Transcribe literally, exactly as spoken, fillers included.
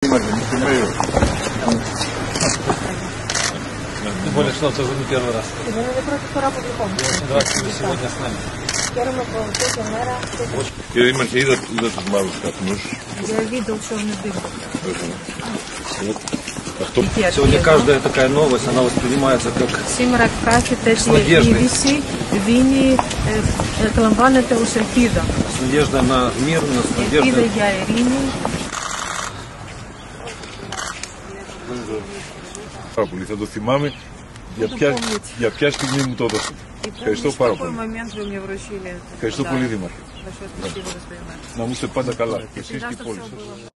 Димарка, не снимаю. Тем более, что это уже не первый раз. Очень рад, что вы сегодня с нами. Κύριε Δήμαρχε, είδα, είδα τους μαύρους καπνούς. Я видел черный дым. Αυτό Сегодня каждая такая новость, она воспринимается как Σήμερα κάθε С τέτοια надеждой. είδηση δίνει, ε, εκλαμβάνεται ως ελπίδα. с надеждой на мир, на- с Ελπίδα надеждой. για ειρήνη. πάρα πολύ, θα το θυμάμαι για ποια, για ποια στιγμή μου το έδωσε. Ευχαριστώ πάρα πολύ. Ευχαριστώ πολύ, Δήμαρχε. Να είστε πάντα καλά και εσείς και η πόλη σας.